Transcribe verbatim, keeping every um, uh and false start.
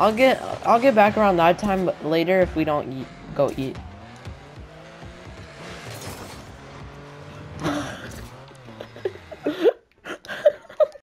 I'll get I'll get back around that time later if we don't eat, go eat.